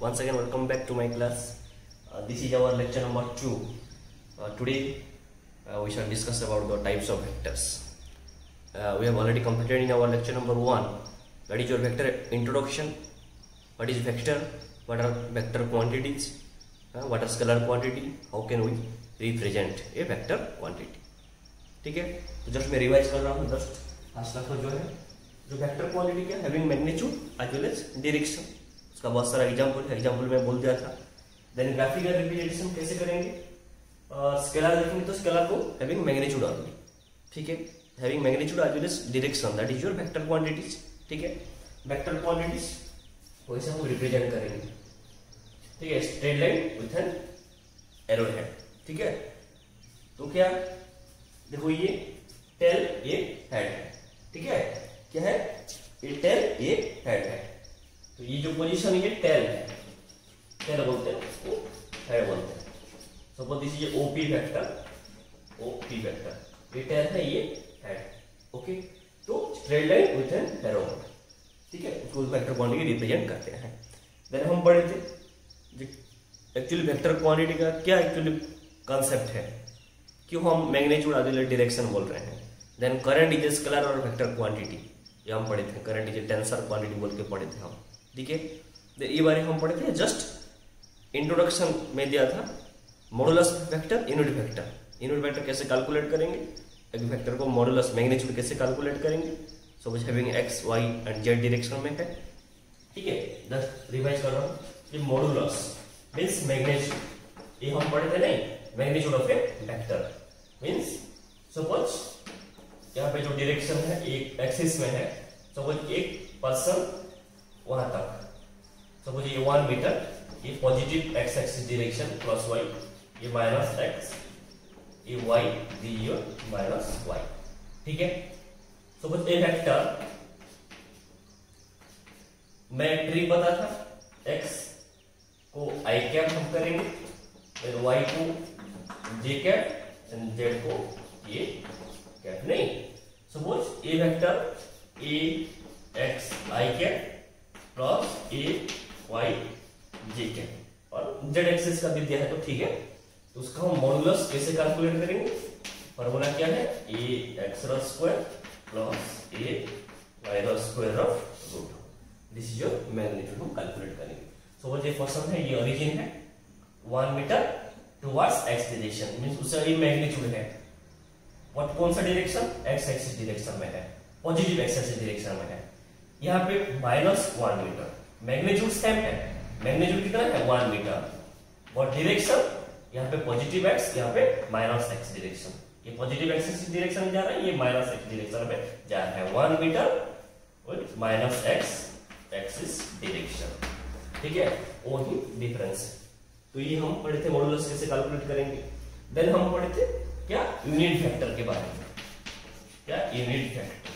Once again, welcome back to my class. This is our lecture number 2. Today, we shall discuss about the types of vectors. We have already completed in our lecture number 1. That is your vector introduction. What is vector? What are vector quantities? What are scalar quantity? How can we represent a vector quantity? ठीक है, तो just मैं revise कर रहा हूँ. Just आज तक जो है जो वेक्टर क्वांटिटी क्या having magnitude as well as direction, उसका बहुत सारा एग्जांपल मैं बोल दिया था. देन ग्राफिकल रिप्रेजेंटेशन कैसे करेंगे? स्केलर देखेंगे तो स्केलर को हैविंग मैग्नीट्यूड ओनली. ठीक है, having magnitude as well as direction, that is your vector quantities. ठीक है, वेक्टर क्वांटिटीज वैसे हम रिप्रेजेंट करेंगे. ठीक है, straight line with an arrow head. ठीक है, तो क्या देखो ये टेल ये हेड है. ठीक है, क्या है ये टेल ये हेड है. तो ये जो पोजीशन ये टेल है, टेल बोलते हैं उसको, हेड बोलते हैं. Suppose this is OP vector, OP vector, ये टेल है ये हेड. ओके, तो straight line with an arrow. ठीक है, उसको वेक्टर क्वांटिटी रिप्रेजेंट करते हैं. देन हम पढ़े थे एक्चुअली वेक्टर क्वांटिटी का क्या एक्चुअली कॉन्सेप्ट है, क्यों हम मैग्नीट्यूड आदि डायरेक्शन बोल रहे हैं. देन करंट इज स्केलर और वेक्टर क्वांटिटी, ये हम पढ़े थे. करंट इज टेंसर क्वांटिटी बोल के पढ़े थे हम. ठीक है, ये बारे हम पढ़े थे. जस्ट इंट्रोडक्शन में दिया था modulus vector, unit vector. Unit vector कैसे कैलकुलेट करेंगे, एक वेक्टर को मॉडुलस मैग्नीट्यूड कैसे कैलकुलेट करेंगे. Suppose having X Y and Z direction में है. ठीक है, जस्ट रिवाइज कर रहा हूँ. ये मॉडुलस मीन्स मैग्नीट्यूड, ये हम पढ़े थे नहीं, magnitude of a vector means suppose यहाँ पे जो डायरेक्शन है एक एक्सिस में है. सपोज एक पर्सन वहां तक, सपोज ये 1 मीटर, ये positive X axis direction plus Y, ये माइनस एक्स, ये वाई, ये माइनस वाई. ठीक है, सपोज ए वेक्टर मैं ट्री पता था, एक्स को आई कैप हम करेंगे, फिर वाई को जे कैप एंड जेड को ये कैप. नहीं, suppose A vector A X I cap plus A Y J cap और जेड एक्सिस का भी दिया है. तो ठीक है, तो उसका हम मॉडुलस कैसे कैलकुलेट करेंगे? फॉर्मूला क्या है? A X square plus A Y square of root. This is your magnitude हम कैलकुलेट करेंगे. सपोज ये पर्सन है, ये ओरिजिन है 1 metre towards X direction, means उसका ये मैग्नीट्यूड है. व्हाट कौन सा डायरेक्शन? एक्स एक्सिस डायरेक्शन में है, पॉजिटिव एक्स एक्सिस डायरेक्शन में है. यहाँ पे -1 मीटर, मैग्नीट्यूड सेम है. मैग्नीट्यूड कितना है? 1 मीटर. और डायरेक्शन यहाँ पे पॉजिटिव एक्स, यहाँ पे माइनस एक्स डायरेक्शन. ये पॉजिटिव एक्स डायरेक्शन में जा रहा है, ये माइनस एक्स डायरेक्शन में जा रहा है. 1 metre with minus X axis direction. ठीक है, वो ही डिफरेंस है. तो ये हम पढ़े थे मॉडुलस कैसे कैलकुलेट करेंगे. देन हम पढ़े थे क्या यूनिट वेक्टर के बारे में. क्या unit vector?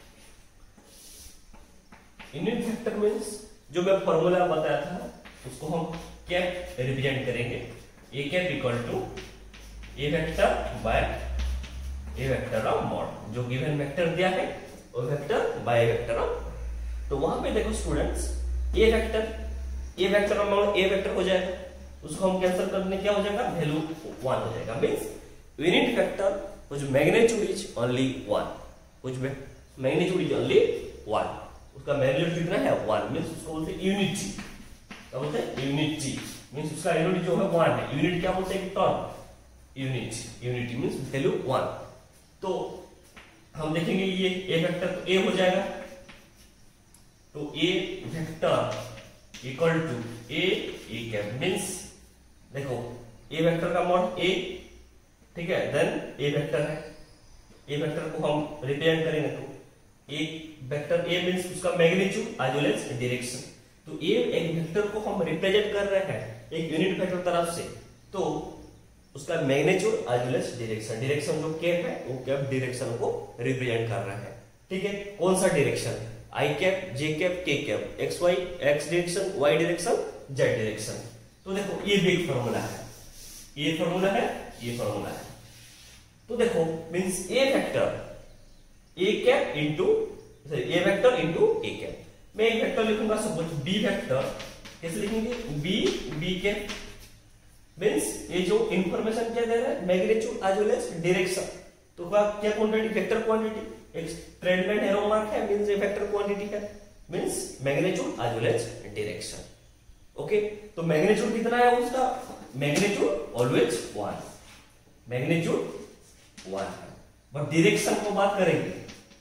Unit vector means जो मैं फॉर्मूला बताया था उसको हम क्या रिप्रेजेंट करेंगे. A cap equal to A vector by A vector of mod. जो गिवन वेक्टर दिया है वो वेक्टर बाय वेक्टर ऑफ. तो वहां पे देखो students, A vector of mod A vector हो जाएगा, उसको हम कैंसिल करने क्या हो जाएगा? वैल्यू 1 हो जाएगा. Means unit vector which magnitude is only 1, which magnitude is only 1, उसका मैग्नीट्यूड कितना है? 1. मींस उसको बोलते हैं यूनिटी. क्या बोलते हैं? यूनिटी. मींस उसका यूनिट जो है 1 है. यूनिट क्या बोलते हैं? Term unity means value 1. तो हम देखेंगे ये ए वेक्टर तो ए हो जाएगा. तो A vector equal to A cap means देखो ए वेक्टर का मॉड ए. ठीक है, देन ए वेक्टर है, ए वेक्टर को हम रिप्रेजेंट करेंगे तो ए वेक्टर ए मींस उसका magnitude as well as direction. तो ए एक वेक्टर को हम रिप्रेजेंट कर रहे हैं एक यूनिट वेक्टर तरफ से, तो उसका magnitude as well as direction. Direction जो कैप है वो कैप डायरेक्शन को रिप्रेजेंट कर रहा है. ठीक है, कौन सा direction? I cap, J cap, K cap, X Y X direction, Y direction, Z direction. तो देखो ये बिग फॉर्मूला है, ये फॉर्मूला है, ये फॉर्मूला है. तो देखो means A vector A cap into A vector into A cap. मैं एक वेक्टर लिखूंगा, सपोज बी वेक्टर कैसे लिखेंगे, बी बी कैप मींस ये जो इंफॉर्मेशन क्या दे रहा है, magnitude as well as direction. तो क्या क्वांटिटी, वेक्टर क्वांटिटी, एक स्ट्रेट लाइन एरो मार्क है मींस ये वेक्टर क्वांटिटी है, means magnitude as well as direction. Okay, तो मैग्नीट्यूड कितना है उसका, मैग्नीट्यूड ऑलवेज 1, मैग्नीट्यूड 1 है। बट डायरेक्शन को बात करेंगे,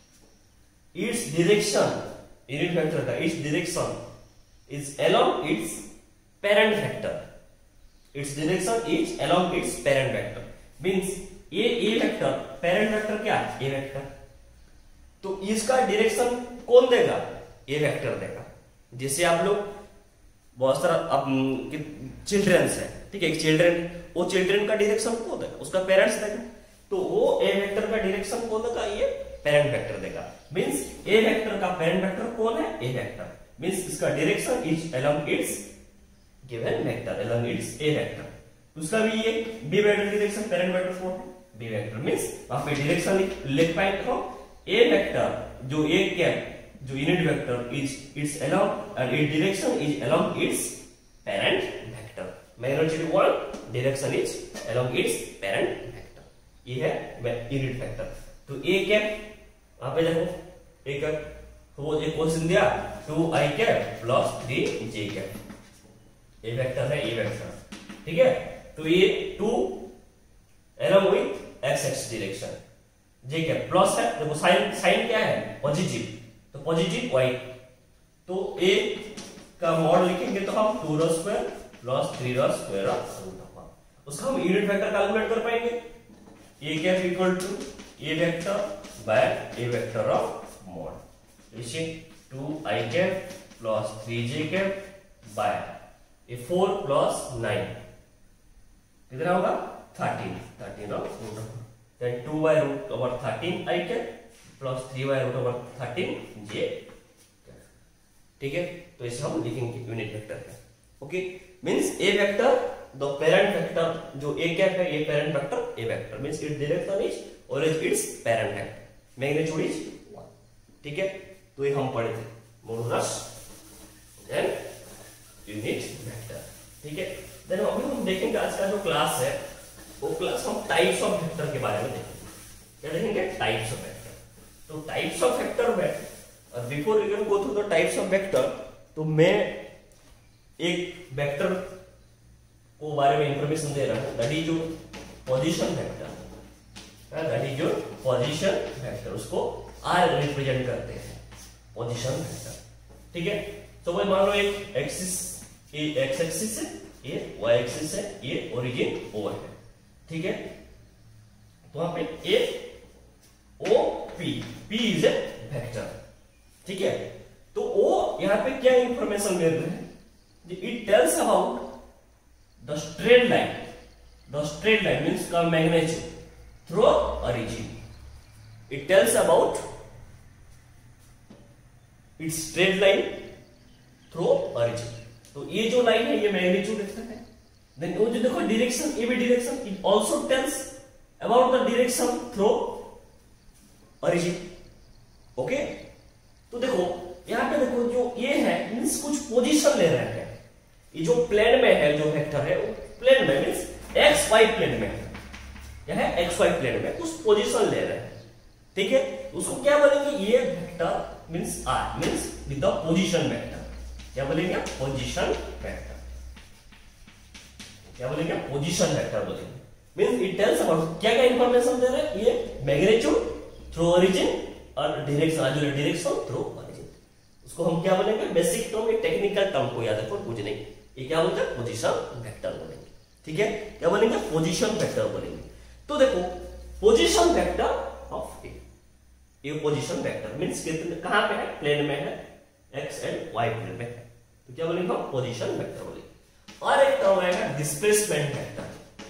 इट्स डायरेक्शन यूनिट वेक्टर का its direction is along its parent vector, its direction is along its parent vector means ये ए वेक्टर, पेरेंट वेक्टर क्या है, ए वेक्टर, तो इसका डायरेक्शन कौन देगा, ए वेक्टर देगा। जैसे आप लोग बहुत सारा चिल्ड्रंस है, ठीक है, एक चिल्ड्रन, वो चिल्ड्रन का डायरेक्शन कौन देगा, उसका पेरेंट्स देगा, तो वो ए वेक्टर का डायरेक्शन कौन देगा, ये पेरेंट वेक्टर देगा। मींस ए वेक्टर का पेरेंट वेक्टर कौन है, ए वेक्टर, मींस इसका direction is along its given vector, along its A vector. उसका भी ये B vector direction parent vector कौन है, बी वेक्टर, मींस वहां पे डायरेक्शन लिख पाएंगे हम, ए वेक्टर जो ए कैप जो unit vector is its along and its direction is along its parent vector, magnitude 1, direction is along its parent vector, ये है यूनिट वेक्टर। तो ए कैप वहां पे देखो, ए कैप तो वो एक क्वेश्चन दिया 2i cap plus 3j cap, A vector है, ए वेक्टर, ठीक है। तो ये 2 along with X X direction, j cap plus है, देखो साइन, साइन क्या है, पॉजिटिव, तो पॉजिटिव y, तो a का मॉड लिखेंगे तो हम 2 स्क्वायर प्लस 3 स्क्वायर उसका हम यूनिट वेक्टर कैलकुलेट कर पाएंगे, a cap equal to a vector by a vector of mod, इसे 2i cap plus 3j cap by ये 4 प्लस 9 कितना होगा 13 of root of, then 2 by root over 13 i cap plus 3 by root over 13 j, ठीक है। तो इसे हम लिखेंगे यूनिट वेक्टर है। Okay, means A vector the parent vector जो ए कैप है, ये parent vector A vector means its direction is always its parent vector, magnitude is 1, ठीक है। तो ये हम पढ़े थे मॉडुलस देन यूनिट वेक्टर, ठीक है। देन अभी हम देखेंगे आज का जो क्लास है वो क्लास हम टाइप्स ऑफ वेक्टर के बारे में देखेंगे, क्या देखेंगे, टाइप्स ऑफ वेक्टर। तो टाइप्स ऑफ वेक्टर में before we can go through the types of vector, तो मैं एक वेक्टर को बारे में इंफॉर्मेशन दे रहा हूं, that is your position vector, that is your position vector, उसको आर रिप्रेजेंट करते हैं पोजीशन वेक्टर, ठीक है। तो भाई मान लो एक एक्सिस, ये एक्स एक्सिस है, ये वाई एक्सिस है, ये ओरिजिन ओ है, ठीक है। तो वहां पे A O P, P is a vector, ठीक है। तो ओ यहां पे क्या इंफॉर्मेशन मिल रहा है, it tells about the straight line, the straight line means का magnitude through origin, it tells about its straight line through origin. तो ये जो लाइन है ये मैग्नीट्यूड है, देन वो जो देखो डायरेक्शन, ये भी direction, it also tells about the direction through origin, okay. तो देखो यहां पे देखो जो ये है मींस कुछ पोजीशन ले रहे हैं, ये जो प्लेन में है जो वेक्टर है वो प्लेन में मींस एक्स वाई प्लेन में है, यह है एक्स वाई प्लेन में कुछ पोजीशन ले रहे हैं, ठीक है। उसको क्या बोलेंगे, ये vector means R means with the position vector, क्या बोलेंगे, पोजीशन वेक्टर, क्या बोलेंगे, पोजीशन वेक्टर बोलेंगे। मींस इट टेल्स अबाउट क्या क्या इंफॉर्मेशन दे रहा है, ये मैग्नीट्यूड थ्रू ओरिजिन और डायरेक्शन, डायरेक्शन थ्रू ओरिजिन, उसको हम क्या बोलेंगे, बेसिक टर्म, ये टेक्निकल टर्म को याद रखो, कुछ नहीं, ये क्या बोलते हैं, पोजीशन वेक्टर बोलेंगे, ठीक है। क्या बोलेंगे, पोजीशन वेक्टर बोलेंगे। तो देखो पोजीशन वेक्टर ऑफ ए, ये पोजीशन वेक्टर मींस कितने कहां पे है, प्लेन में है, एक्स एंड वाई प्लेन में है, तो क्या बोलेंगे हम, पोजीशन वेक्टर बोलेंगे। और एक टर्म आएगा डिस्प्लेसमेंट वेक्टर,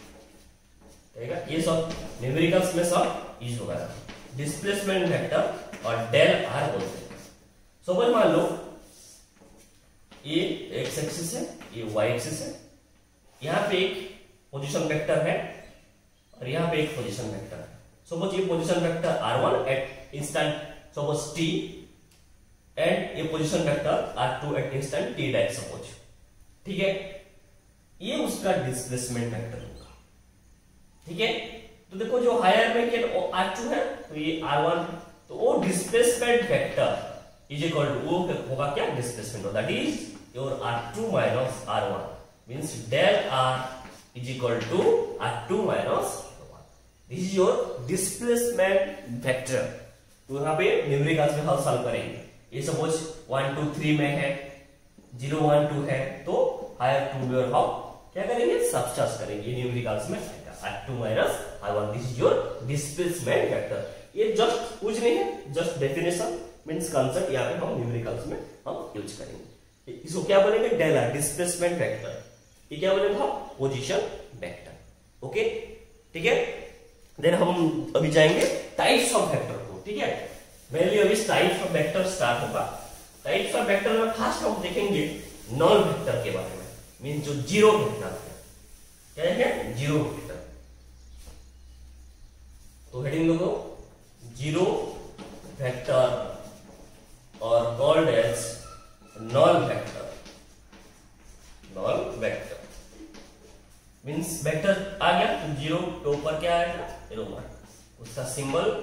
ये सब न्यूमेरिकल्स में सब यूज होगा, डिस्प्लेसमेंट वेक्टर और डेल आर बोलते हैं। सपोज मान लो ये एक्स एक्सिस है, ये वाई एक्सिस है, यहां पे एक पोजीशन वेक्टर है और यहां पे एक पोजीशन वेक्टर है। सपोज ये position vector r1 at instant suppose t and ये position vector r2 at instant t dash suppose, ठीक है, ये उसका डिस्प्लेसमेंट वेक्टर होगा। ठीक है, तो देखो जो हायर में के R2 है तो ये R1 है, तो वो displacement vector is equal to वो होगा क्या, displacement, that is your R2 minus R1 means del R is equal to R2 minus R1। This is your displacement vector. तो यहाँ पे न्यूमेरिकल्स में हल सॉल्व करेंगे। ये सपोज 1 2 3 में है, 0 1 2 है, तो हायर टू में और हम क्या करेंगे, सब्सट्रैक्ट करेंगे, न्यूमेरिकल्स में R2 minus R1। This is your displacement vector. ये जस्ट कुछ नहीं है, जस्ट डेफिनेशन मींस कांसेप्ट यहाँ पे हम न्यूमेरिकल्स में हम यूज करेंगे। इसको क्या बोलेंगे, डेल आर डिस्प्लेसमेंट वेक्टर। ये क्या बोलेंगे हम, पोजीशन वेक्टर। ओके, ठीक है। देन हम अभी जाएंगे टाइप्स ऑफ वेक्टर को। ठीक है, मेनली अभी टाइप्स ऑफ वेक्टर स्टार्ट होगा। टाइप्स ऑफ वेक्टर में फर्स्ट हम देखेंगे नल वेक्टर के बारे में, मीन जो जीरो वेक्टर है। क्या है, जीरो वेक्टर। तो हेडिंग देखो, जीरो वेक्टर और called as null vector. Null vector means vector आ गया तो जीरो के ऊपर क्या आएगा, एरो मार्क, उसका सिंबल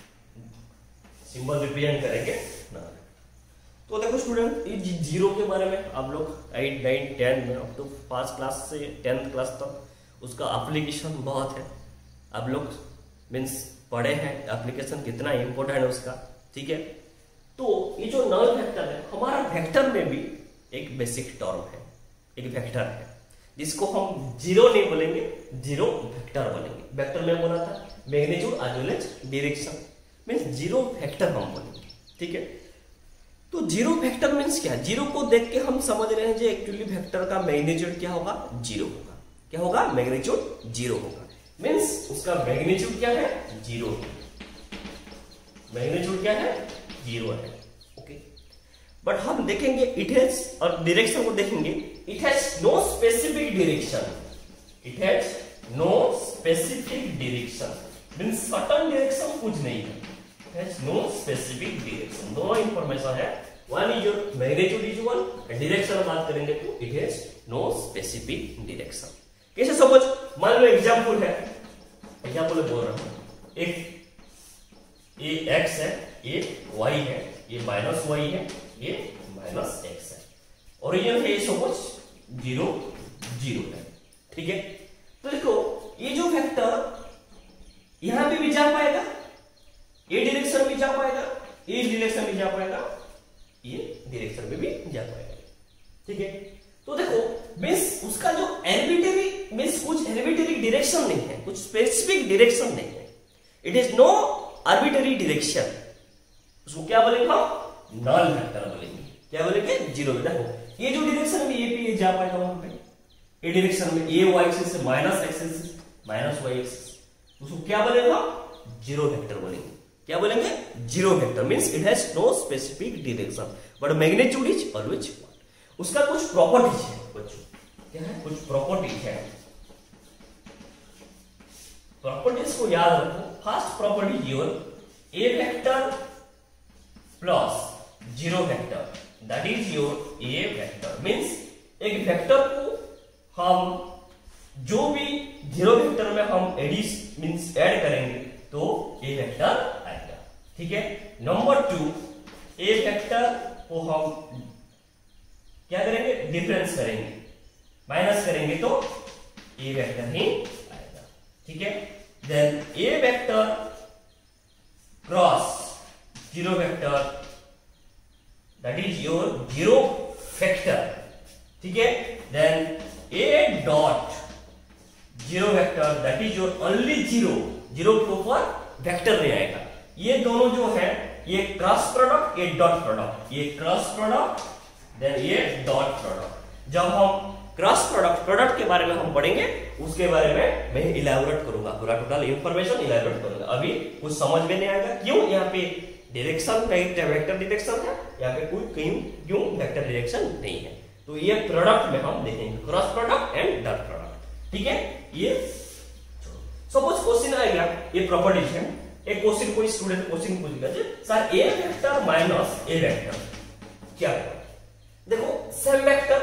रिप्रेजेंट करेंगे नल। तो देखो स्टूडेंट, ये जीरो के बारे में आप लोग 8 9 10 में अब तो 5 क्लास से 10th क्लास तक उसका एप्लीकेशन बहुत है। आप लोग मीन्स पढ़े हैं एप्लीकेशन कितना इंपॉर्टेंट है उसका। ठीक है, तो ये जो नल वेक्टर है, हमारा वेक्टर में भी एक बेसिक टर्म है, एक वेक्टर है जिसको हम जीरो नहीं बोलेंगे, जीरो वेक्टर बोलेंगे। वेक्टर में बोला था magnitude as well as direction, means zero vector हम बोलेंगे। ठीक है, तो जीरो वेक्टर मींस क्या, जीरो को देख के हम समझ रहे हैं जो एक्चुअली वेक्टर का मैग्नीट्यूड क्या होगा, जीरो होगा। क्या होगा, मैग्नीट्यूड जीरो होगा। मींस उसका मैग्नीट्यूड क्या है, जीरो। मैग्नीट्यूड क्या है, जीरो है। ओके, बट हम देखेंगे इट हैज, और डायरेक्शन को देखेंगे, it has no specific direction. It has no specific direction means certain direction कुछ नहीं है। It has no specific direction, दोनों इंफॉर्मेशन है। One is your magnitude is one, direction बात करेंगे तो it has no specific direction. कैसे समझ, मान लो एग्जांपल है, एग्जांपल बोल रहा हूं, एक ये x है, ये y है, ये माइनस y है, ये माइनस x है। ओरिजिन है सपोज 0 0 है। ठीक है, तो देखो ये जो वेक्टर यहां पे भी जा पाएगा, ये डायरेक्शन में जा पाएगा, ये डायरेक्शन में जा पाएगा, ये डायरेक्शन में भी जा पाएगा। ठीक है, तो देखो मींस उसका जो आर्बिट्रेरी मींस कुछ आर्बिट्रेरी डायरेक्शन नहीं है, कुछ स्पेसिफिक डायरेक्शन नहीं है। It is no arbitrary direction. उसको क्या बोलेंगे हम, नल वेक्टर बोलेंगे। क्या बोलेंगे, जीरो। देखो ये जो डायरेक्शन में ये जा पाएगा वहां पे, ये डायरेक्शन में ये y एक्सिस से minus axis minus y axis, उसको क्या बोलेंगे हम, जीरो वेक्टर बोलेंगे। क्या बोलेंगे, zero vector means it has no specific direction but magnitude is always one. उसका कुछ प्रॉपर्टीज है बच्चों, क्या है, कुछ प्रॉपर्टीज है। प्रॉपर्टीज को याद रखो। First property your A vector plus zero vector, that is your A vector. मींस एक वेक्टर को हम जो भी जीरो वेक्टर में हम एडिस मींस ऐड करेंगे तो ए वेक्टर आएगा। ठीक है, नंबर 2, ए वेक्टर को हम क्या करेंगे, डिफरेंस करेंगे, माइनस करेंगे तो ए वेक्टर ही आएगा। ठीक है, then A vector cross zero vector, that is your zero vector. ठीक है, then A dot zero vector, that is your only zero. Zero के ऊपर वेक्टर नहीं आएगा। ये दोनों जो है, ये क्रॉस प्रोडक्ट, ये डॉट प्रोडक्ट, ये क्रॉस प्रोडक्ट, देन ये डॉट प्रोडक्ट। जब हम क्रॉस प्रोडक्ट के बारे में हम पढ़ेंगे, उसके बारे में मैं इलैबोरेट करूंगा, पूरा टोटल इंफॉर्मेशन इलैबोरेट करूंगा। अभी कुछ समझ में नहीं आएगा, क्यों, यहाँ पे डायरेक्शन कहीं वेक्टर डायरेक्शन है, यहाँ पे कोई क्यों वेक्टर डायरेक्शन नहीं है। तो ये प्रोडक्ट में हम देखेंगे, cross product and dot product. ठीक है, ये सपोज क्वेश्चन आएगा, ये प्रॉपर्टीज है। एक क्वेश्चन कोई स्टूडेंट क्वेश्चन पूछेगा, sir A vector minus A vector क्या है। देखो सेम वेक्टर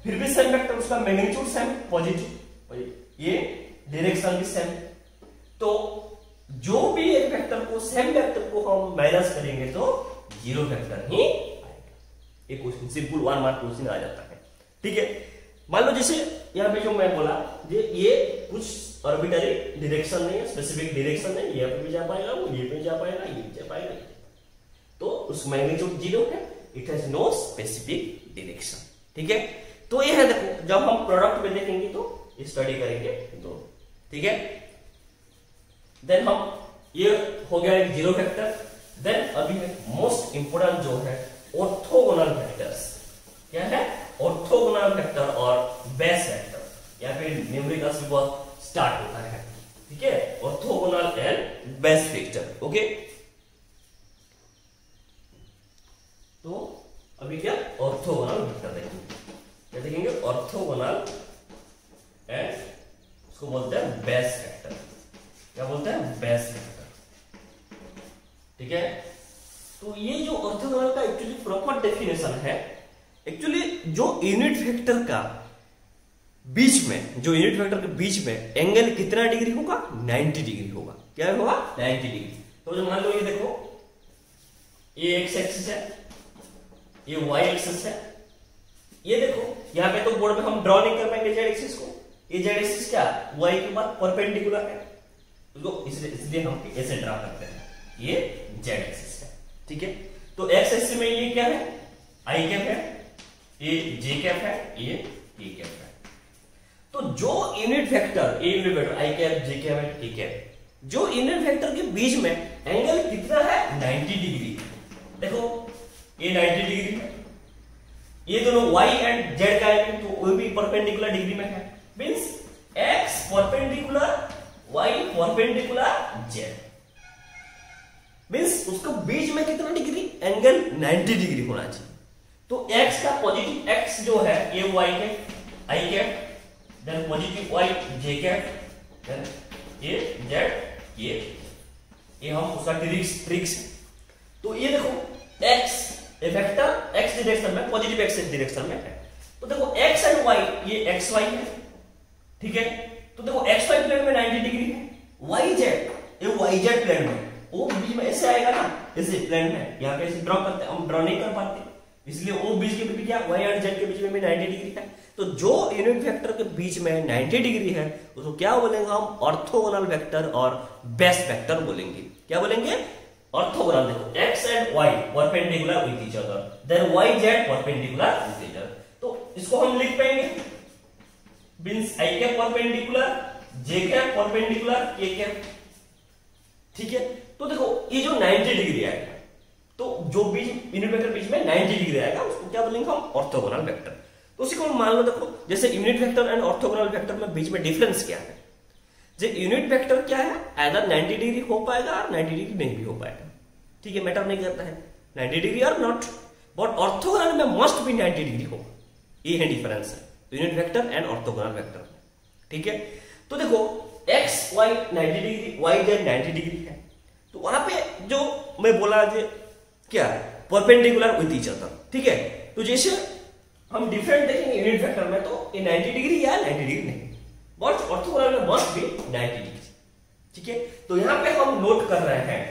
फिर भी सेम वेक्टर, उसका मैग्नीट्यूड सेम, पॉजिटिव, ये डायरेक्शन भी सेम। तो जो भी एक वेक्टर को, सेम वेक्टर को हम माइनस करेंगे तो जीरो वेक्टर ही आएगा। एक क्वेश्चन सिंपल 1 मार्क क्वेश्चन आ जाता है। ठीक है, मान लो जैसे यहाँ पे जो मैं बोला ये कुछ आर्बिट्ररी डायरेक्शन नहीं है, स्पेसिफिक डायरेक्शन नहीं, ये पे भी जा पाएगा, वो ये पे जा पाएगा, ये भी जा पाएगा, तो उस मैग्नीट्यूड जीरो है, it has no specific direction. ठीक है, तो ये है, देखो जब हम प्रोडक्ट में देखेंगे तो स्टडी करेंगे तो। ठीक है, देन हम, ये हो गया एक जीरो वेक्टर। देन अभी है मोस्ट इंपोर्टेंट जो है ऑर्थोगोनल वेक्टर्स। क्या है? ऑर्थोगोनल वेक्टर और बेस वेक्टर। या फिर न्यूमेरिकल्स भी बहुत स्टार्ट होता है। ठीक है, orthogonal and base vector. Okay, तो अभी क्या ऑर्थोगोनल वेक्टर देखेंगे। क्या देखेंगे? ऑर्थोगोनल एंड उसको बोलते हैं बेस वेक्टर। क्या बोलते हैं? Base vector. ठीक है, तो ये जो ऑर्थोगोनल का एक्चुअली प्रॉपर डेफिनेशन है, एक्चुअली जो यूनिट वेक्टर का बीच में, जो यूनिट वेक्टर के बीच में एंगल कितना डिग्री होगा? 90 डिग्री होगा। क्या होगा? 90 डिग्री। तो जो मान लो ये देखो, ये एक्स एक्सिस है, ये वाई एक्सिस है। ये देखो यहाँ पे तो बोर्ड में हम ड्रॉ नहीं कर पाएंगे जेड एक्सिस को। ये जेड एक्सिस क्या? वाई के बाद परपेंडिकुलर है, तो इसलिए हम ऐसे ड्रॉ करते हैं। ये जेड एक्सिस है। ठीक है, तो एक्स एक्सिस में ये क्या है? आई कैप है, ये जे कैप है, ये टी कैप है। तो जो unit vector, A unit vector I cap, J cap है, टी कैप, जो यूनिट वेक्टर के बीच में एंगल कितना है? 90 डिग्री। देखो ये 90 डिग्री है, ये दोनों y एंड z का एंगल तो वो भी परपेंडिकुलर डिग्री में है। मींस x perpendicular y perpendicular z, मींस उसका बीच में कितना डिग्री? एंगल 90 डिग्री होना चाहिए। तो x का पॉजिटिव x जो है ये y के i cap, then positive y j cap, then ये z, ये हम उसका ट्रिक्स। तो ये देखो x A vector x direction में, पॉजिटिव x डायरेक्शन में है। तो देखो x एंड y, ये xy है। ठीक है, तो देखो xy प्लेन में 90 डिग्री है, yz ये yz प्लेन में, वो बीच में ऐसे आएगा ना, ऐसे प्लेन में। यहाँ पे ऐसे ड्रॉ करते हैं, हम ड्रॉ नहीं कर पाते, इसलिए वो बीच के बीच क्या y और z के बीच में भी 90 डिग्री है। तो जो यूनिट वेक्टर के बीच में 90 डिग्री है उसको क्या बोलेंगे हम? ऑर्थोगोनल वेक्टर और बेस वेक्टर बोलेंगे। क्या बोलेंगे? ऑर्थोगोनल। देखो x and y perpendicular with each other, then y z perpendicular with each other. तो इसको हम लिख पाएंगे means i cap perpendicular, j cap perpendicular, k cap. ठीक है, तो देखो ये जो 90 डिग्री आएगा, तो जो बीच यूनिट वेक्टर बीच में 90 डिग्री आएगा उसको क्या बोलेंगे हम? Orthogonal vector. तो उसी को मान लो, देखो जैसे unit vector and orthogonal vector में बीच में डिफरेंस क्या है? जो यूनिट वेक्टर क्या है? आइदर 90 डिग्री हो पाएगा और 90 डिग्री नहीं भी हो पाएगा। ठीक है, मैटर नहीं करता है 90 डिग्री और नॉट, बट ऑर्थोगोनल में मस्ट भी 90 डिग्री होगा। ये है डिफरेंस है unit vector and orthogonal vector. ठीक है, तो देखो x y 90 degree, y z 90 degree है, तो वहां पे जो मैं बोला जो क्या है? Perpendicular with each other. ठीक है, तो जैसे हम डिफरेंट देखेंगे यूनिट वेक्टर में, तो ये 90 डिग्री या 90 डिग्री नहीं, बट ऑर्थोगोनल में मस्ट भी 90 डिग्री। ठीक है, तो यहां पे हम नोट कर रहे हैं।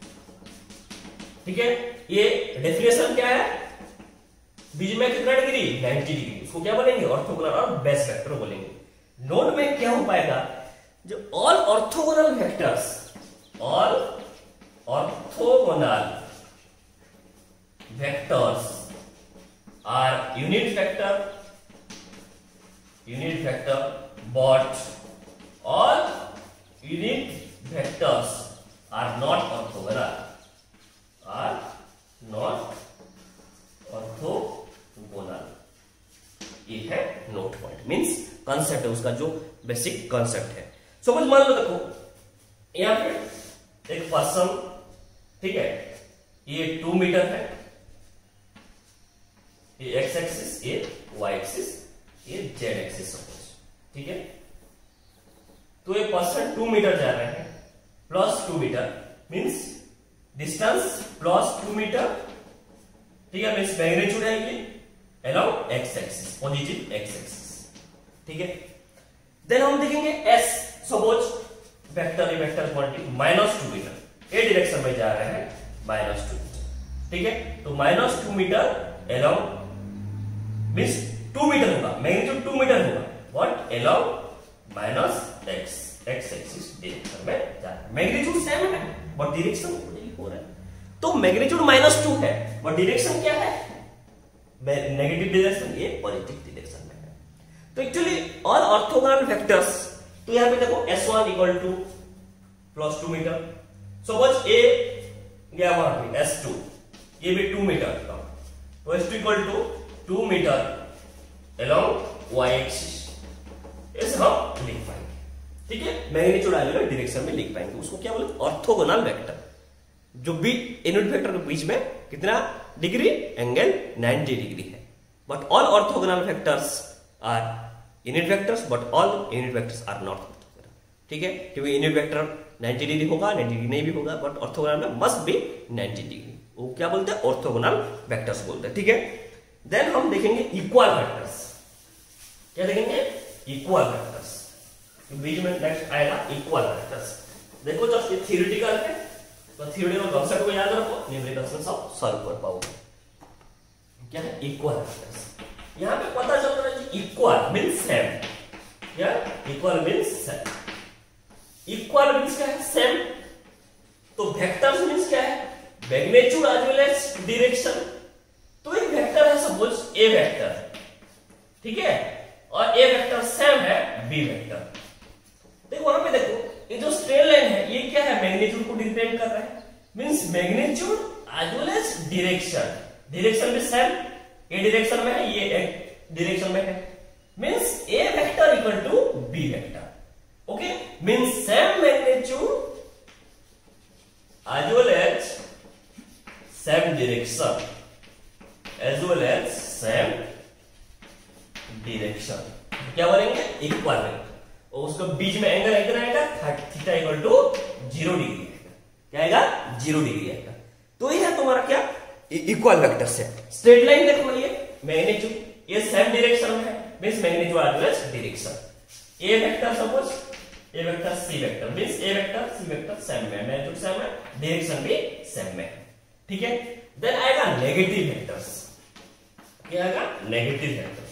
ठीक है, ये डेफिनेशन क्या है? बीच में कितना डिग्री? 90 डिग्री। उसको क्या बोलेंगे? ऑर्थोगोनल और बेस वेक्टर बोलेंगे। नोट में क्या हो पाएगा? जो all orthogonal vectors, all orthogonal vectors are unit vector, but all unit vectors are not orthogonal, ये है नोट पॉइंट, मींस कंसेप्ट है उसका, जो बेसिक कंसेप्ट है। सपोज मान लो, देखो यहां पे एक पर्सन, ठीक है, ये 2 मीटर है, ये एक्स एक्सिस, ये वाई एक्सिस, ये जेड एक्सिस सपोज। ठीक है, तो ये पर्सन 2 मीटर जा रहे हैं, plus 2 metre means distance plus 2 metre. ठीक है, मींस मैग्नीट्यूड है ये, along X axis, positive X axis, ठीक है। देन हम देखेंगे S, suppose vector, vector quantity -2 metre A direction में जा रहे हैं, -2, ठीक है। तो -2 मीटर अलोंग मींस 2 मीटर होगा, मैग्नीट्यूड 2 मीटर होगा, what along -x axis direction में जा रहा है। मैग्नीट्यूड सेम है बट डायरेक्शन हो रहा है, तो मैग्नीट्यूड -2 है बट डायरेक्शन क्या है, नेगेटिव डायरेक्शन, ये पॉजिटिव डायरेक्शन में है। तो एक्चुअली ऑल ऑर्थोगोनल वेक्टर्स, तो यहां पे देखो s1 equal to +2 metre, suppose ए गया वहां पे s2, ये भी 2 मीटर का, तो s2 equal to 2 metre along y axis, इसे हम लिख पाएंगे, ठीक है। मैग्नीट्यूड अलग डायरेक्शन में लिख पाएंगे, उसको क्या बोलते हैं, ऑर्थोगोनल वेक्टर। जो बी यूनिट वेक्टर के बीच में कितना डिग्री, एंगल 90 डिग्री है। But all orthogonal vectors are unit vectors, but all unit vectors are not orthogonal, ठीक है। क्योंकि यूनिट वेक्टर 90 डिग्री होगा, 90 डिग्री नहीं भी होगा, बट ऑर्थोगोनल में मस्ट बी 90 डिग्री, वो क्या बोलते हैं, ऑर्थोगोनल वेक्टर्स बोलते हैं, ठीक है। देन हम देखेंगे इक्वल वेक्टर्स, क्या देखेंगे, इक्वल वेक्टर्स, बीच में नेक्स्ट आएगा इक्वल वेक्टर्स। देखो जस्ट ये थ्योरेटिकल है, तो थ्योरेटिकल कॉन्सेप्ट को याद रखो, न्यूमेरिकल्स में सब सॉल्व कर पाओगे। क्या है इक्वल वेक्टर्स, यहां पे पता चल रहा है कि इक्वल मींस सेम, क्या equal means same, equal means क्या है, सेम। तो वेक्टर्स मींस क्या है, magnitude as well as direction. तो एक वेक्टर है सपोज ए वेक्टर, ठीक है, और ए वेक्टर सेम है बी वेक्टर। देखो वहां पे देखो ये जो स्ट्रेट लाइन है, ये क्या है, मैग्नीट्यूड को डिपेंड कर रहा है, means magnitude as well as direction, direction भी सेम, ए डायरेक्शन में है, ये एक डायरेक्शन में है, means A vector equal to B vector, okay. Means same magnitude as well as same direction, as well as same direction, क्या बोलेंगे, equal vector. और उसका बीच में एंगल कितना आएगा, थीटा इक्वल टू 0 डिग्री आएगा, क्या आएगा, 0 डिग्री आएगा। तो ये है तुम्हारा क्या, इक्वल वेक्टर से। स्ट्रेट लाइन देखो, ये मैग्नीट्यूड, ये सेम डायरेक्शन में है, means magnitude as well as direction. A vector suppose A vector C vector, means A vector C vector same में, मैग्नीट्यूड सेम है, डायरेक्शन भी सेम में, ठीक है। देन आएगा नेगेटिव वेक्टर्स, क्या आएगा, negative vectors.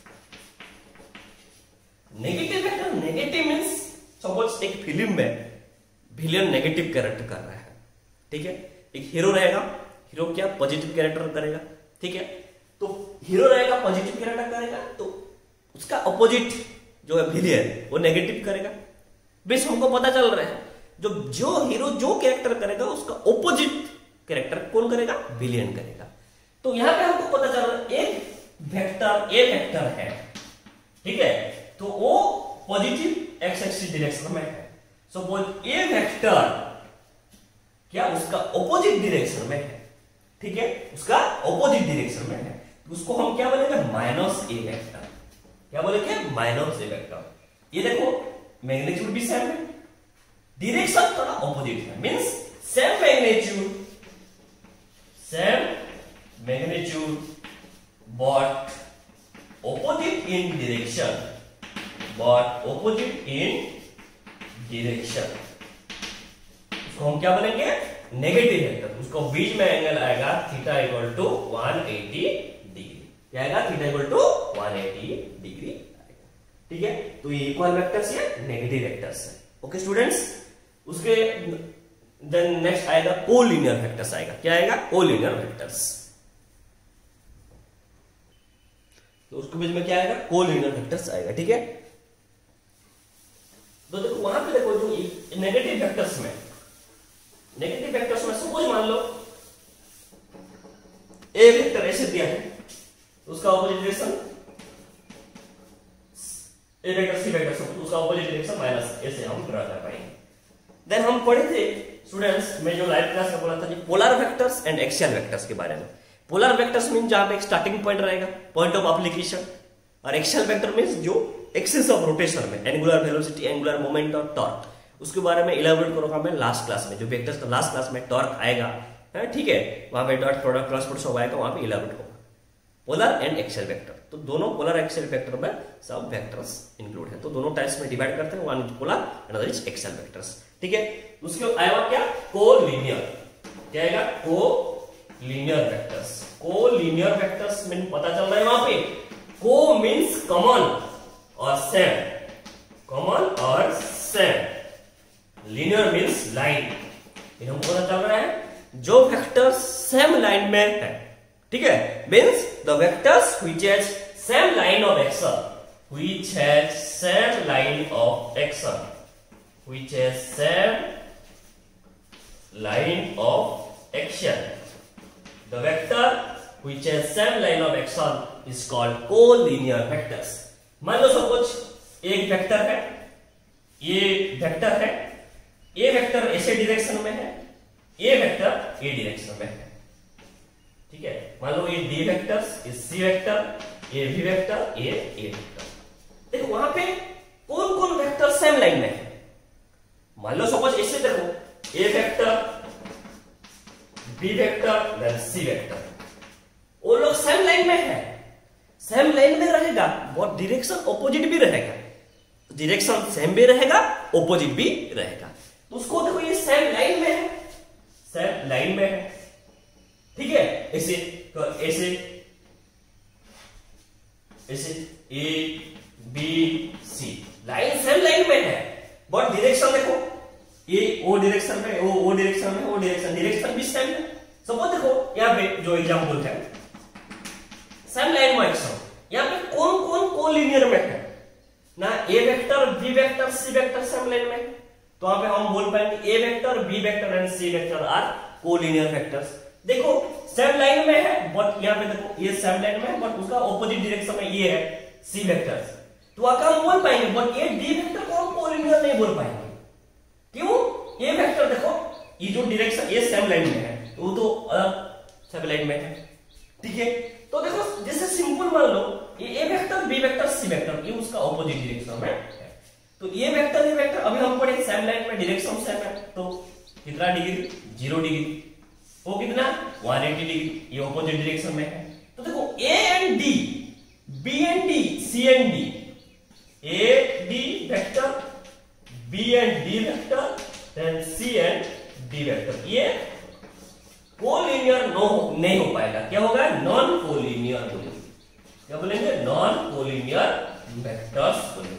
Negative vector, negative means suppose एक फिल्म में विलेन नेगेटिव कैरेक्टर कर रहा है, ठीक है। एक हीरो रहेगा, हीरो क्या पॉजिटिव कैरेक्टर करेगा, ठीक है। तो हीरो रहेगा पॉजिटिव कैरेक्टर करेगा, तो उसका अपोजिट जो है विलेन वो नेगेटिव करेगा। बस हमको पता चल रहा है जो हीरो जो कैरेक्टर करेगा उसका अपोजिट कैरेक्टर कौन करेगा, विलेन करेगा। तो यहां पे हमको पता चल रहा है एक वेक्टर ए वेक्टर है, ठीक है, तो वो पॉजिटिव एक्स एक्सिस डायरेक्शन में है। सपोज ए वेक्टर क्या उसका ऑपोजिट डायरेक्शन में है, ठीक है, उसका ऑपोजिट डायरेक्शन में है, तो उसको हम क्या बोलेंगे, -a वेक्टर, क्या बोलेंगे, -a वेक्टर। ये देखो मैग्नीट्यूड भी सेम है, डायरेक्शन थोड़ा ऑपोजिट है, means same magnitude but opposite in direction, उसको हम क्या बोलेंगे, नेगेटिव वेक्टर। उसको बीच में एंगल आएगा थीटा इक्वल टू 180 डिग्री, क्या आएगा, थीटा इक्वल टू 180 डिग्री आएगा, ठीक है। तो ये इक्वल वेक्टर्स है, नेगेटिव वेक्टर्स है, ओके स्टूडेंट्स। उसके देन नेक्स्ट आएगा कोलिनियर वेक्टर्स आएगा, क्या आएगा, कोलिनियर वेक्टर्स। तो उसके बीच में क्या आएगा, कोलिनियर वेक्टर्स आएगा, ठीक है। तो देखो वहां पे देखो जो नेगेटिव वेक्टर्स में सपोज मान लो ए वेक्टर ऐसे दिया है, उसका opposite direction A vector C vector, उसका ऑपोजिट डायरेक्शन माइनस, ऐसे हम ड्रा कर पाएंगे। देन हम पढ़े थे स्टूडेंट्स, मैं जो लाइव क्लास में बोला था कि polar vectors and axial vectors के बारे में। पोलर वेक्टर्स मीन जहां पे एक स्टार्टिंग पॉइंट रहेगा, पॉइंट ऑफ एप्लीकेशन, और एक्सियल वेक्टर मींस जो एक्सिस ऑफ रोटेशन में एंगुलर वेलोसिटी, एंगुलर मोमेंट और टॉर्क, उसके बारे में इलेबोरेट करूंगा मैं लास्ट क्लास में। जो वेक्टर्स का लास्ट क्लास में टॉर्क आएगा, ठीक है, वहां पे डॉट प्रोडक्ट क्रॉस प्रोडक्ट सब आएगा, वहां पे इलेबोरेट होगा। Polar and axial vector. तो दोनों पोलर एक्सियल वेक्टर में सब वेक्टर्स इंक्लूड है। तो दोनों टाइप्स में डिवाइड करते हैं, one is polar another is axial vectors. ठीक है, उसके आएगा क्या, कोलिनियर। क्या आएगा, collinear vectors. Collinear vectors mean पता चल रहा है वहां पे, को मीन्स कॉमन और सेम, कॉमन और सेम, लिनियर मीन्स लाइन। हमको पता चल रहा है जो वेक्टर सेम लाइन में है, ठीक है, means the vectors which has same line of action, which has same line of action, which has same line of action, the vector which has same line of action is called collinear vectors. मान लो suppose एक vector है, ये vector है, A vector ऐसे direction में है, A vector A direction में है। ठीक है, मान लो ये डी वेक्टर, ये सी वेक्टर, ये वी वेक्टर, ये ए वेक्टर। देखो वहां पे कौन कौन वेक्टर सेम लाइन में है। मान लो सपोज ऐसे देखो, A vector, B vector, then C vector, वो लोग सेम लाइन में है। सेम लाइन में रहेगा बट डायरेक्शन ऑपोजिट भी रहेगा, डायरेक्शन सेम भी रहेगा, ऑपोजिट भी रहेगा। तो उसको देखो ये सेम लाइन में है, सेम लाइन में है। ठीक है, ऐसे तो ऐसे ऐसे A B C line same line में है, बट डायरेक्शन देखो, ये ओ डायरेक्शन में, ओ डायरेक्शन में, ओ डायरेक्शन भी सेम है। सपोज देखो यहां पे जो एग्जांपल है, सेम लाइन में एक्शन, यहां पे कौन कौन कोलिनियर में है ना, A vector, B vector, C vector same line में। तो वहां पे हम बोल पाएंगे A vector, B vector and C vector are collinear vectors. देखो सेम लाइन में है, बट यहाँ पे देखो ये सेम लाइन में है, बट उसका ऑपोजिट डायरेक्शन में ये है सी वेक्टर्स। तो आकर हम बोल पाएंगे, बट ये डी वेक्टर को हम कोलिनियर नहीं बोल पाएंगे। क्यों, ये वेक्टर देखो, ये जो डायरेक्शन ये सेम लाइन में है, वो तो अलग सेम लाइन में है। ठीक है, तो देखो जैसे सिंपल मान लो ये A vector, B vector, C vector, ये उसका ऑपोजिट डायरेक्शन में है। तो ये वेक्टर, ये वेक्टर, अभी हम पढ़े सेम लाइन में, डायरेक्शन सेम है, तो कितना डिग्री, 0 डिग्री, वो कितना 180 डिग्री, ये ऑपोजिट डायरेक्शन में है। तो देखो A and D, B and D, C and D, A D vector, B and D vector, then C and D vector, ये कोलिनियर नहीं हो पाएगा। क्या होगा, नॉन कोलिनियर बोलेंगे। क्या बोलेंगे, नॉन कोलिनियर वेक्टर्स बोलेंगे।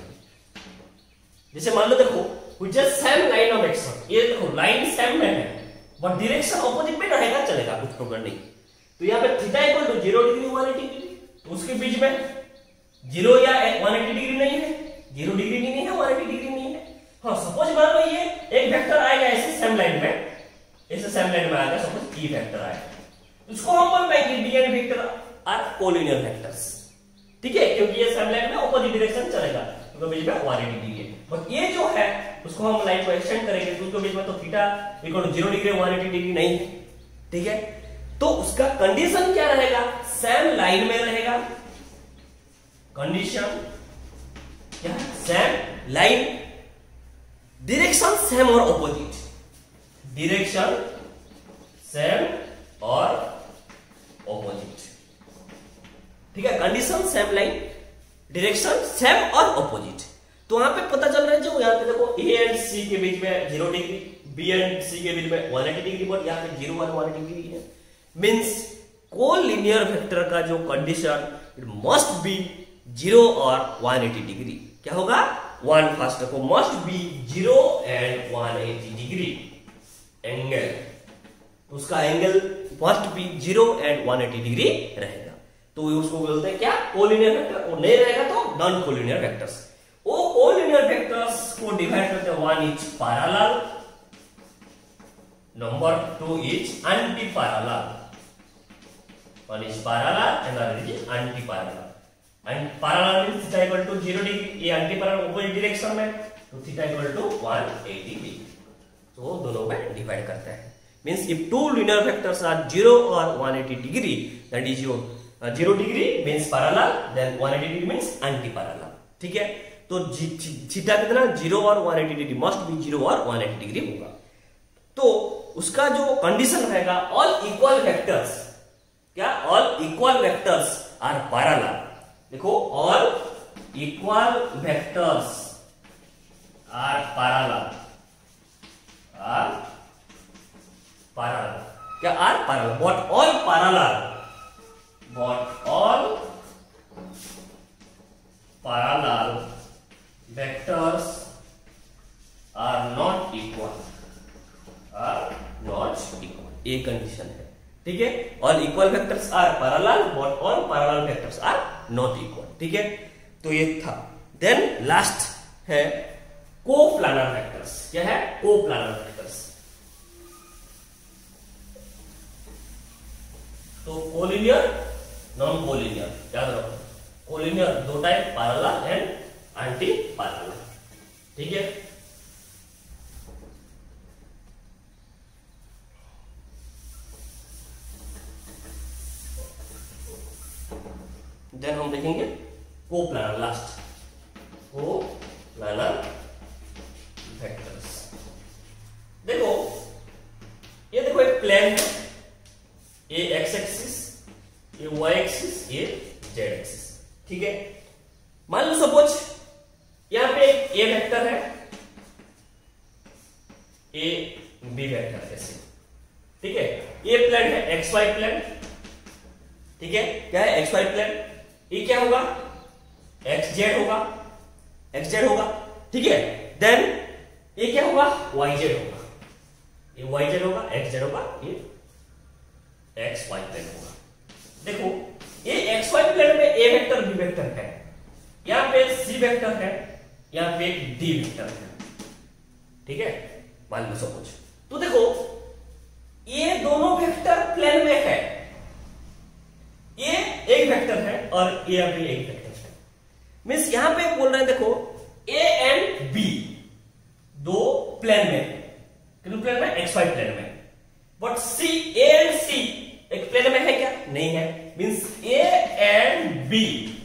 जैसे मान लो देखो which is same line of action, ये देखो लाइन सेम में है बट डायरेक्शन ऑपोजिट में रहेगा, चलेगा, कुछ प्रॉब्लम नहीं। तो यहाँ पे theta equal to 0 degree 180 degree, तो उसके बीच में 0 या 180 डिग्री नहीं है, 0 डिग्री नहीं है, 180 डिग्री नहीं है। हाँ सपोज मान लो ये एक वेक्टर आएगा ऐसे सेम लाइन में, ऐसे सेम लाइन में आएगा, सपोज ई वेक्टर आएगा, उसको हम बोल पाएंगे D and vector are collinear vectors. ठीक है, क्योंकि ये सेम लाइन में ऑपोजिट डायरेक्शन चलेगा, तो बीच में 180 डिग्री है। बट ये जो है उसको हम लाइन को एक्सटेंड करेंगे, तो उसके बीच में तो theta equal to 0 degree 180 degree नहीं है। ठीक है, तो उसका कंडीशन क्या रहेगा, सेम लाइन में रहेगा। कंडीशन क्या, सेम लाइन, डायरेक्शन सेम और ऑपोजिट, डायरेक्शन सेम और ऑपोजिट। ठीक है, condition same line, direction same और ऑपोजिट। तो वहां पे पता चल रहा है, जो यहाँ पे देखो ए एंड सी के बीच में 0 डिग्री, बी एंड सी के बीच में 180 डिग्री, बट यहाँ पे 0 और 180 डिग्री है। मींस कोलिनियर वेक्टर का जो कंडीशन, इट मस्ट बी 0 और 180 डिग्री। क्या होगा, वन फर्स्ट को must be 0 and 180 degree angle, उसका angle must be 0 and 180 degree रहेगा। तो उसको बोलते हैं क्या, कोलिनियर वेक्टर। और नहीं रहेगा तो नॉन कोलिनियर वेक्टर्स। वो कोलिनियर वेक्टर्स को डिवाइड करते हैं, 1 is parallel, number 2 is anti parallel. 1 is parallel and another is anti-parallel. And parallel means theta equal to 0 degree, ये anti-parallel opposite direction में, तो theta equal to 180 degree. तो दोनों में डिवाइड करते हैं। Means if two linear vectors are 0 or 180 degree, that is your 0 degree means parallel, then 180 degree means anti-parallel. ठीक है, तो थीटा कितना 0 और 180 डिग्री, मस्ट बी 0 और 180 डिग्री होगा। तो उसका जो कंडीशन रहेगा, ऑल इक्वल वेक्टर्स, क्या all equal vectors are parallel, देखो all equal vectors are parallel, क्या are parallel, but all parallel, vectors are not equal, ये कंडीशन है, ठीक है। All equal vectors are parallel but all parallel vectors are not equal, ठीक है। तो ये था। देन लास्ट है कोप्लानर वेक्टर्स। क्या है? Coplanar vectors. तो कोलिनियर, नॉन कोलिनियर, याद रखो। कोलिनियर दो type, parallel and anti parallel, ठीक है। देन हम देखेंगे कोप्लानर, लास्ट कोप्लानर वेक्टर्स। देखो ये देखो एक प्लेन है, ये एक्स एक्सिस, ये वाई एक्सिस, ये जेड एक्सिस, ठीक है। मान लो सपोज यहां पे एक ए वेक्टर है, ए बी वेक्टर ऐसे, ठीक है। ये प्लेन है एक्स वाई प्लेन, ठीक है। क्या है? X Y plane. ये क्या होगा? एक्स जेड होगा, एक्स जेड होगा, ठीक है। देन ये क्या होगा? वाई जेड होगा, ये वाई जेड होगा, एक्स जेड होगा, ये एक्स वाई प्लेन होगा। देखो ये एक्स वाई प्लेन में ए वेक्टर बी वेक्टर है, यहां पे सी वेक्टर है, यहां पे डी वेक्टर है, ठीक है। मान लो सपोज, तो देखो ये दोनों वेक्टर प्लेन में है, ये एक वेक्टर है और ये अभी एक वेक्टर है। मींस यहां पे बोल रहे हैं, देखो ए एंड बी दो प्लेन में, कितने प्लेन में? एक्स वाई प्लेन में। But C, A and C एक प्लेन में है क्या? नहीं है। मींस ए एंड बी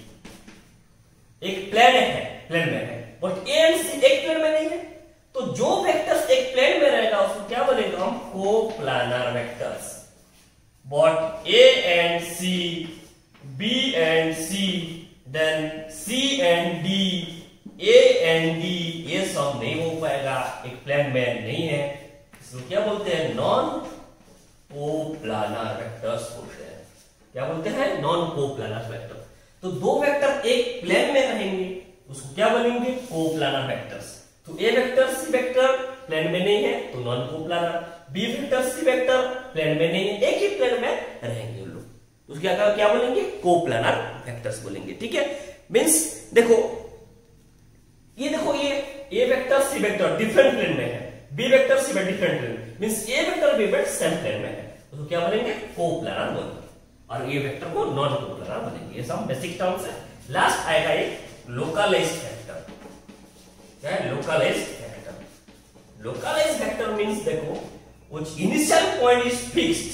एक प्लेन है, प्लेन में है, बट ए एंड सी एक प्लेन में नहीं है। तो जो वेक्टर्स एक प्लेन में रहेगा उसको क्या बोलेंगे हम? Coplanar vectors. But A and C, B and C, then C and D, A and D, ये सब नहीं हो पाएगा, एक प्लेन में नहीं है। इसको क्या बोलते हैं? नॉन कोप्लानर वेक्टर्स बोलते हैं। क्या बोलते हैं? Non coplanar vector. तो दो वेक्टर एक प्लेन में रहेंगे, उसको क्या बोलेंगे? Coplanar vectors. तो A vector C vector plane में नहीं है तो non coplanar, B vector C vector plane में नहीं है, एक ही प्लेन में रहेंगे उन लोग, उसके क्या बोलेंगे? कोप्लानर वेक्टर्स बोलेंगे, ठीक है। मींस देखो ये देखो, ये A vector C vector different plane में है, B vector C vector different plane, means A vector B vector same plane में है, उसको क्या बोलेंगे? कोप्लानर बोलेंगे। और ये वेक्टर को नॉन कोप्लानर बोलेंगे। ये सब बेसिक टर्म्स है। लास्ट आएगा एक लोकलाइज्ड वेक्टर। क्या है? Localised vector. Localised vector means देखो which initial point is fixed,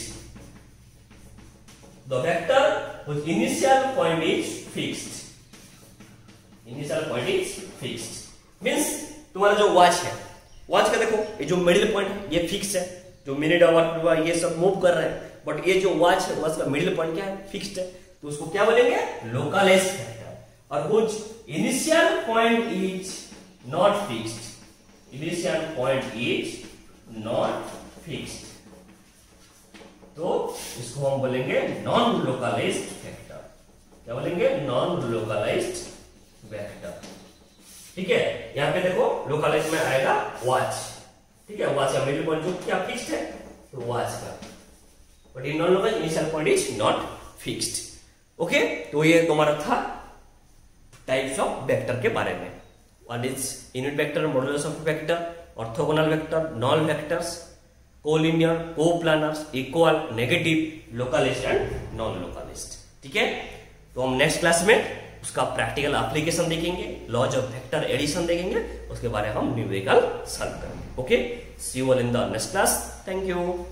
the vector whose initial point is fixed, initial point is fixed means तुम्हारा जो वॉच है, वॉच का देखो ये जो मिडिल पॉइंट है ये फिक्स है, जो मिनट आवर ये सब मूव कर रहे हैं, बट ये जो वॉच है वॉच का मिडिल पॉइंट क्या है? फिक्स्ड है, तो उसको क्या बोलेंगे? Localised vector. और whose initial point is not fixed, initial point is not fixed, तो इसको हम बोलेंगे नॉन लोकलाइज्ड वेक्टर। क्या बोलेंगे? नॉन लोकलाइज्ड वेक्टर, ठीक है। यहां पे देखो लोकलाइज्ड में आएगा वॉच, ठीक है। वॉच का मिडिल पॉइंट जो क्या फिक्स्ड है, तो वॉच का, but in non localised initial point is not fixed. Okay, तो ये तुम्हारा था टाइप्स ऑफ वेक्टर के बारे में। What is unit vector, modulus of vector, orthogonal vector, non vectors, collinear, coplanars, equal, negative, localist and non localist, ठीक है। तो हम नेक्स्ट क्लास में उसका प्रैक्टिकल एप्लीकेशन देखेंगे, लॉज ऑफ वेक्टर एडिशन देखेंगे, उसके बारे में हम न्यूमेरिकल सॉल्व करेंगे। Okay, see you all in the next class. Thank you.